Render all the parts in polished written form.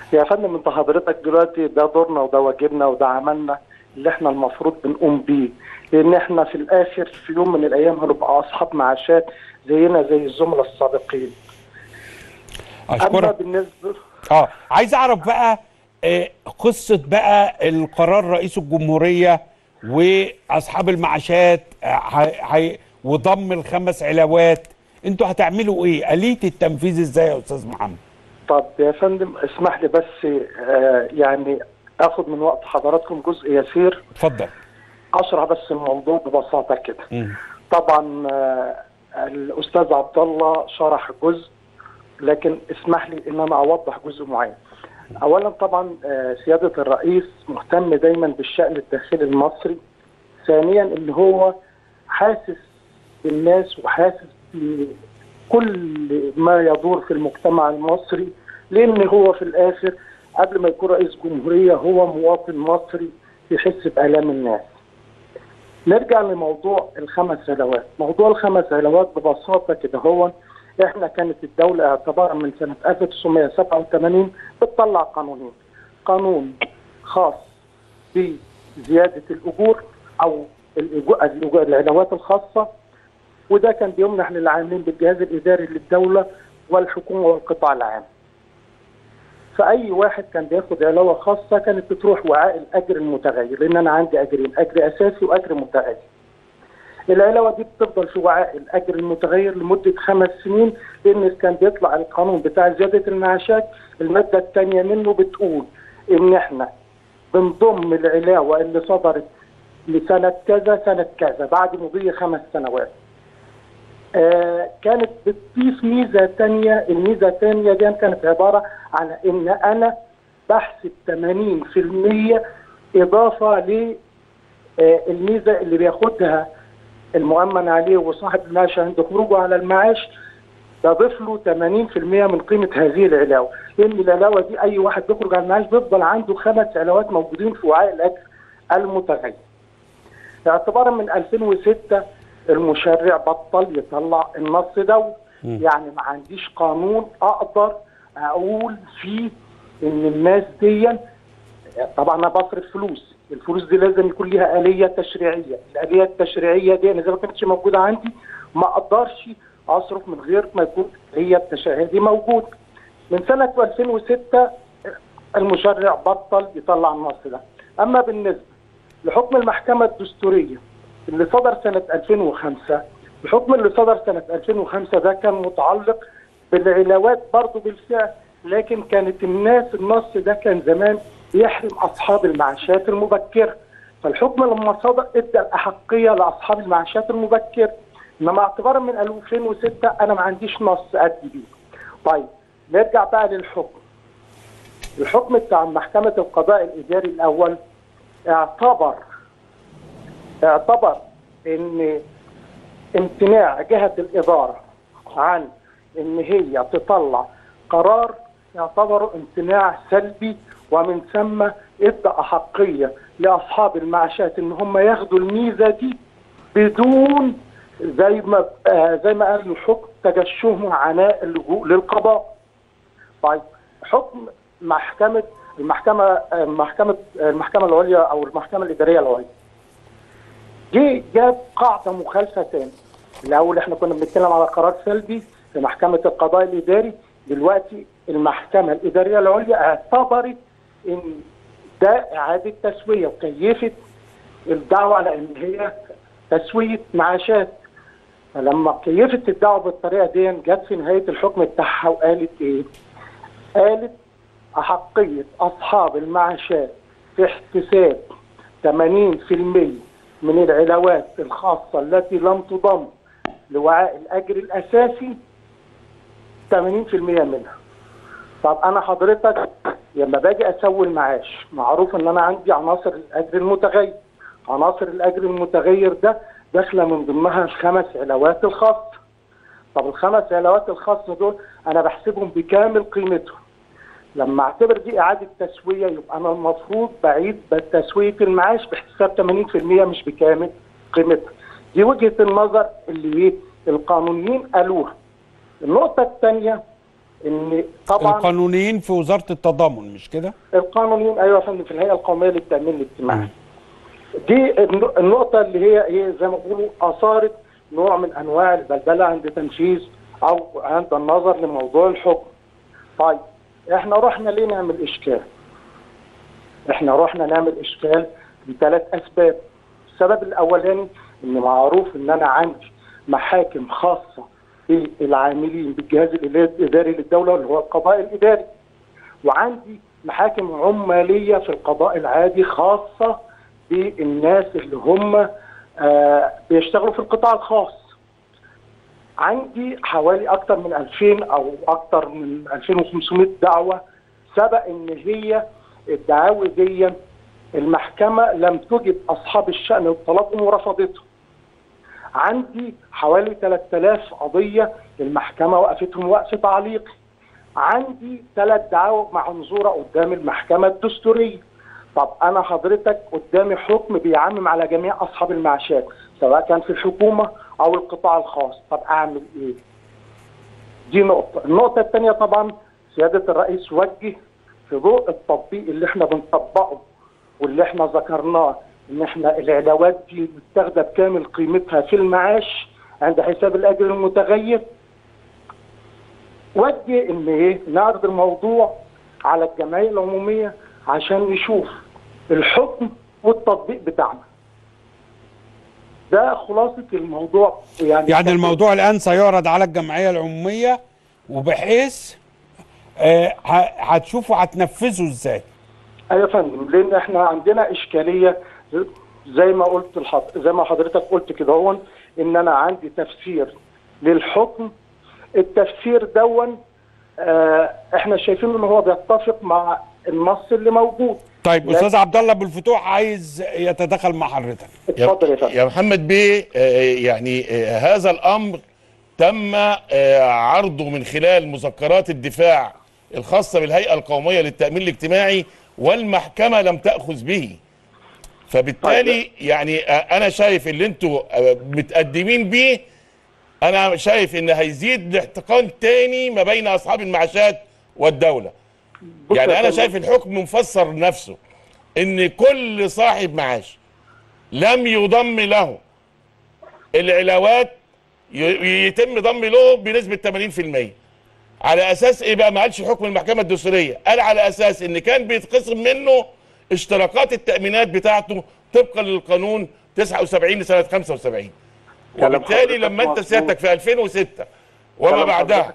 يا فندم انت حضرتك دلوقتي ده دورنا وده واجبنا وده عملنا اللي احنا المفروض بنقوم بيه، لان احنا في الاخر في يوم من الايام هنبقى اصحاب معاشات زينا زي الزملاء السابقين. اما اشكرك. بالنسبه عايز اعرف بقى قصة بقى القرار رئيس الجمهورية واصحاب المعاشات وضم الخمس علاوات، انتوا هتعملوا ايه؟ آلية التنفيذ ازاي يا استاذ محمد؟ طب يا فندم اسمح لي بس يعني اخد من وقت حضراتكم جزء يسير. اتفضل. اشرح بس الموضوع ببساطه كده. مم. طبعا الاستاذ عبد الله شرح جزء، لكن اسمح لي ان انا اوضح جزء معين. اولا طبعا سياده الرئيس مهتم دايما بالشأن الداخلي المصري. ثانيا ان هو حاسس بالناس وحاسس بكل ما يدور في المجتمع المصري، لان هو في الاخر قبل ما يكون رئيس جمهوريه هو مواطن مصري يحس بآلام الناس. نرجع لموضوع الخمس علاوات. موضوع الخمس علاوات ببساطه كده هو احنا كانت الدوله اعتبارا من سنه 1987 بتطلع قانونين، قانون خاص بزياده الاجور او العلاوات الخاصه، وده كان بيمنح للعاملين بالجهاز الاداري للدوله والحكومه والقطاع العام. فاي واحد كان بياخد علاوه خاصه كانت بتروح وعاء الاجر المتغير، لان انا عندي اجرين، اجر اساسي واجر متغير. العلاوه دي بتفضل في وعاء الاجر المتغير لمده 5 سنين، لان كان بيطلع القانون بتاع زياده المعاشات الماده الثانيه منه بتقول ان احنا بنضم العلاوه اللي صدرت لسنه كذا سنه كذا بعد مضي 5 سنوات. كانت بتضيف ميزه ثانيه، الميزه الثانيه دي كانت عباره عن ان انا بحسب 80% اضافه للميزه اللي بياخدها المؤمن عليه وصاحب المعاش عند خروجه على المعاش، بضيف له 80% من قيمه هذه العلاوه، لان العلاوه دي اي واحد بيخرج على المعاش بيفضل عنده 5 علاوات موجودين في وعاء الاجر المتغير. اعتبارا من 2006 المشرع بطل يطلع النص ده، يعني ما عنديش قانون اقدر اقول فيه ان الناس دي، طبعا انا بصرف فلوس، الفلوس دي لازم يكون ليها آلية تشريعية، الآلية التشريعية دي انا اذا ما كانتش موجودة عندي ما اقدرش اصرف من غير ما يكون الآلية التشريعية دي موجودة. من سنة 2006 المشرع بطل يطلع النص ده. اما بالنسبة لحكم المحكمة الدستورية اللي صدر سنة 2005، الحكم اللي صدر سنة 2005 ده كان متعلق بالعلاوات برضه بالفعل، لكن كانت النص ده كان زمان يحرم أصحاب المعاشات المبكرة، فالحكم لما صدر ادى الأحقية لأصحاب المعاشات المبكرة. إنما اعتبارا من 2006 أنا ما عنديش نص أدي بيه. طيب نرجع بقى للحكم. الحكم بتاع محكمة القضاء الإداري الأول اعتبر ان امتناع جهة الإدارة عن ان هي تطلع قرار يعتبر امتناع سلبي، ومن ثم ادى أحقية لأصحاب المعاشات ان هم ياخدوا الميزة دي بدون زي ما قال الحكم تجشم عناء اللجوء للقضاء. طيب حكم المحكمة العليا او المحكمة الإدارية العليا جاب قاعدة مخالفة تاني. الأول احنا كنا بنتكلم على قرار سلبي في محكمة القضاء الإداري، دلوقتي المحكمة الإدارية العليا اعتبرت إن ده إعادة تسوية وكيفت الدعوة على إن هي تسوية معاشات. فلما كيفت الدعوة بالطريقة دي جت في نهاية الحكم بتاعها وقالت إيه؟ قالت أحقية أصحاب المعاشات في احتساب 80% من العلاوات الخاصة التي لم تضم لوعاء الأجر الأساسي 80% منها. طب أنا حضرتك لما باجي أسوي المعاش معروف إن أنا عندي عناصر الأجر المتغير. عناصر الأجر المتغير ده داخلة من ضمنها الخمس علاوات الخاصة. طب الخمس علاوات الخاصة دول أنا بحسبهم بكامل قيمتهم. لما اعتبر دي اعاده تسويه يبقى انا المفروض بعيد بتسويه المعاش بحساب 80% مش بكامل قيمتها. دي وجهه النظر اللي القانونيين قالوها. النقطه الثانيه ان طبعا القانونيين في وزاره التضامن مش كده؟ القانونيين ايوه يا فندم في الهيئه القوميه للتامين الاجتماعي. دي النقطه اللي هي زي ما بيقولوا اثارت نوع من انواع البلبله عند تنفيذ او عند النظر لموضوع الحكم. طيب احنا رحنا ليه نعمل اشكال؟ احنا رحنا نعمل اشكال لثلاث اسباب. السبب الاولاني ان معروف ان انا عندي محاكم خاصه بالعاملين بالجهاز الاداري للدوله اللي هو القضاء الاداري، وعندي محاكم عماليه في القضاء العادي خاصه بالناس اللي هم بيشتغلوا في القطاع الخاص. عندي حوالي اكثر من 2000 او اكثر من 2500 دعوه سبق ان هي الدعاوي دي المحكمه لم تجب اصحاب الشأن وطلبهم ورفضتهم. عندي حوالي 3000 قضيه المحكمه وقفتهم وقف تعليقي. عندي 3 دعاوى منظوره قدام المحكمه الدستوريه. طب انا حضرتك قدامي حكم بيعمم على جميع اصحاب المعاشات سواء كان في الحكومه او القطاع الخاص، طب اعمل ايه؟ دي نقطه. النقطه الثانيه طبعا سياده الرئيس وجه في ضوء التطبيق اللي احنا بنطبقه واللي احنا ذكرناه ان احنا العلاوات دي متاخده بكامل قيمتها في المعاش عند حساب الاجر المتغير. وجه ان ايه؟ نعرض الموضوع على الجمعيه العموميه عشان نشوف الحكم والتطبيق بتاعنا. ده خلاصه الموضوع. يعني الموضوع الان سيعرض على الجمعيه العموميه وبحيث هتشوفوا هتنفذوا ازاي؟ ايوه يا فندم، لان احنا عندنا اشكاليه زي ما حضرتك قلت كده هون ان انا عندي تفسير للحكم. التفسير دون احنا شايفين ان هو بيتفق مع النص اللي موجود. طيب استاذ عبد الله ابو الفتوح عايز يتدخل مع حضرتك. اتفضل يا فندم. يا محمد بيه، يعني هذا الامر تم عرضه من خلال مذكرات الدفاع الخاصه بالهيئه القوميه للتامين الاجتماعي والمحكمه لم تاخذ به. فبالتالي يعني انا شايف اللي انتوا متقدمين بيه، انا شايف ان هيزيد الاحتقان تاني ما بين اصحاب المعاشات والدوله. يعني انا شايف الحكم مفسر نفسه ان كل صاحب معاش لم يضم له العلاوات يتم ضم له بنسبه 80%. على اساس ايه بقى؟ ما قالش حكم المحكمه الدستوريه، قال على اساس ان كان بيتخصم منه اشتراكات التامينات بتاعته طبقا للقانون 79 لسنه 75. وبالتالي لما انت سيادتك في 2006 وما بعدها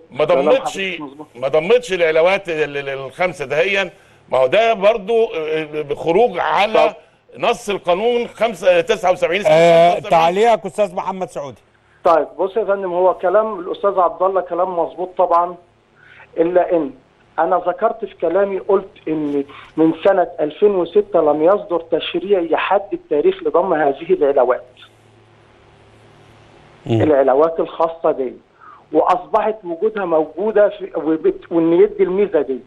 ما ضمتش العلاوات الخمسه دهيا، ما هو ده برضو خروج على نص القانون 79 سنه. تعليقك استاذ محمد سعودي. طيب بص يا فندم، هو كلام الاستاذ عبد الله كلام مظبوط طبعا، الا ان انا ذكرت في كلامي قلت ان من سنه 2006 لم يصدر تشريع يحدد تاريخ لضم هذه العلاوات. العلاوات الخاصه دي واصبحت وجودها موجوده وان يدي الميزه دي.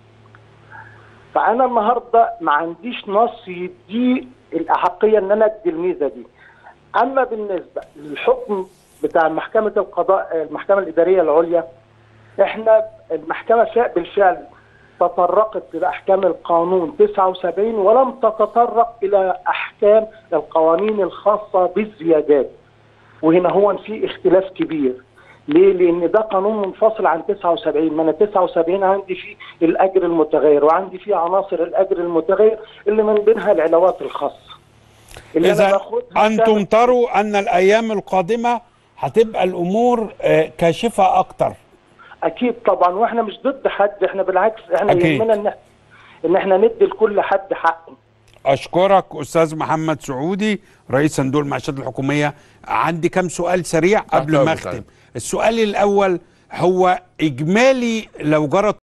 فانا النهارده ما عنديش نص يدي الاحقيه ان انا ادي الميزه دي. اما بالنسبه للحكم بتاع محكمه القضاء المحكمه الاداريه العليا، احنا المحكمه بالفعل تطرقت الى احكام القانون 79 ولم تتطرق الى احكام القوانين الخاصه بالزيادات. وهنا هو في اختلاف كبير. ليه؟ لان ده قانون منفصل عن 79، ما انا 79 عندي فيه الاجر المتغير وعندي فيه عناصر الاجر المتغير اللي من بينها العلاوات الخاصه. إذا أنتم تروا أن الأيام القادمة هتبقى الأمور كاشفة أكتر. أكيد طبعا، وإحنا مش ضد حد، إحنا بالعكس إحنا يهمنا إن إحنا ندي لكل حد حقه. أشكرك أستاذ محمد سعودي رئيس صندوق المعاشات الحكومية. عندي كم سؤال سريع قبل ما أختم. السؤال الأول هو إجمالي لو جرت